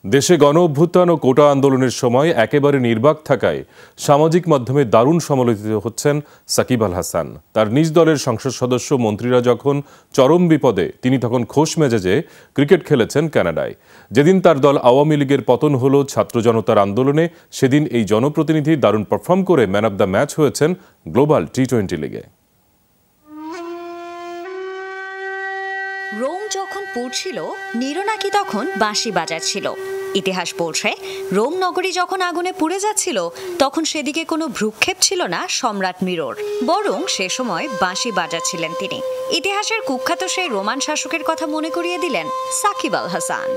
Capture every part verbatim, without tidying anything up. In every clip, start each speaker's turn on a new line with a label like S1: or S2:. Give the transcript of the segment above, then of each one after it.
S1: দেশে গণ অভ্যুত্থান ও কোটা আন্দোলনের সময় একেবারে নির্বাক থাকায় সামাজিক মাধ্যমে দারুণ সমালোচিত হচ্ছেন সাকিব আল হাসান। তার নিজ দলের সংসদ সদস্য মন্ত্রীরা যখন চরম বিপদে, তিনি তখন খোশ মেজাজে ক্রিকেট খেলেছেন কানাডায়। যেদিন তার দল আওয়ামী লীগের পতন হল ছাত্র জনতার আন্দোলনে, সেদিন এই জনপ্রতিনিধি দারুণ পারফর্ম করে ম্যান অব দ্য ম্যাচ হয়েছেন গ্লোবাল টি টোয়েন্টি লিগে।
S2: রোম যখন পুড়ছিল, নিরো নাকি তখন বাঁশি বাজাচ্ছিল। ইতিহাস বলছে, রোম নগরী যখন আগুনে পুড়ে যাচ্ছিল, তখন সেদিকে কোনো ভ্রুক্ষেপ ছিল না সম্রাট নিরোর, বরং সে সময় বাঁশি বাজাচ্ছিলেন তিনি। ইতিহাসের কুখ্যাত সেই রোমান শাসকের কথা মনে করিয়ে দিলেন সাকিব আল হাসান।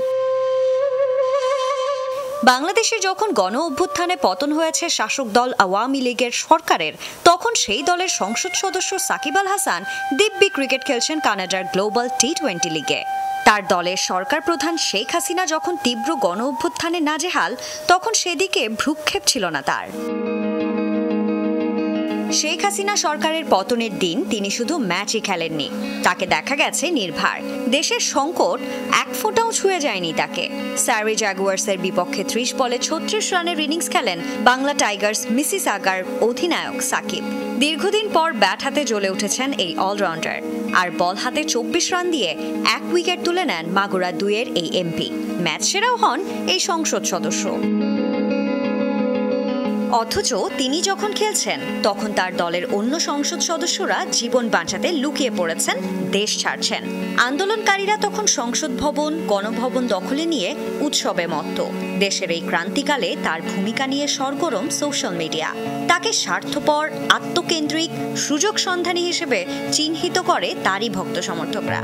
S2: বাংলাদেশে যখন গণ অভ্যুত্থানে পতন হয়েছে শাসক দল আওয়ামী লীগের সরকারের, তখন সেই দলের সংসদ সদস্য সাকিব আল হাসান দিব্যি ক্রিকেট খেলছেন কানাডার গ্লোবাল টি টোয়েন্টি লিগে। তার দলের সরকার প্রধান শেখ হাসিনা যখন তীব্র গণ অভ্যুত্থানে নাজেহাল, তখন সেদিকে ভ্রুক্ষেপ ছিল না তার। শেখ হাসিনা সরকারের পতনের দিন তিনি শুধু ম্যাচই খেলেননি, তাকে দেখা গেছে নির্ভার। দেশের সংকট এক ফোঁটাও ছুঁয়ে যায়নি তাকে। সারি জাগুয়ার্সের বিপক্ষে ত্রিশ বলে ছত্রিশ রানের ইনিংস খেলেন বাংলা টাইগার্স মিসিসাগার অধিনায়ক সাকিব। দীর্ঘদিন পর ব্যাট হাতে জ্বলে উঠেছেন এই অলরাউন্ডার, আর বল হাতে চব্বিশ রান দিয়ে এক উইকেট তুলে নেন মাগুরা দুইয়ের এই এমপি। ম্যাচ সেরাও হন এই সংসদ সদস্য। অথচ তিনি যখন খেলছেন, তখন তার দলের অন্য সংসদ সদস্যরা জীবন বাঁচাতে লুকিয়ে পড়েছেন, দেশ ছাড়ছেন। আন্দোলনকারীরা তখন সংসদ ভবন, গণভবন দখলে নিয়ে উৎসবে মত্ত। দেশের এই ক্রান্তিকালে তার ভূমিকা নিয়ে সরগরম সোশ্যাল মিডিয়া। তাকে স্বার্থপর, আত্মকেন্দ্রিক, সুযোগ সন্ধানী হিসেবে চিহ্নিত করে তারই ভক্ত সমর্থকরা।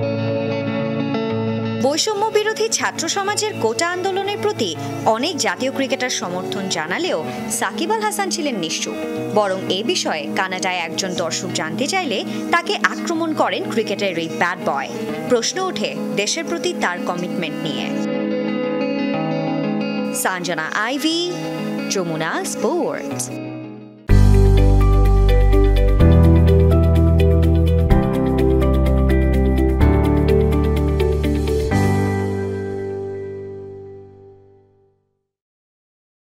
S2: বৈষম্য বিরোধী ছাত্র সমাজের কোটা আন্দোলনের প্রতি অনেক জাতীয় ক্রিকেটার সমর্থন জানালেও সাকিব আল হাসান ছিলেন নিশ্চুপ। বরং এ বিষয়ে কানাডায় একজন দর্শক জানতে চাইলে তাকে আক্রমণ করেন ক্রিকেটের এই ব্যাড বয়। প্রশ্ন ওঠে দেশের প্রতি তার কমিটমেন্ট নিয়ে। সঞ্জনা আইভি, যমুনা স্পোর্টস।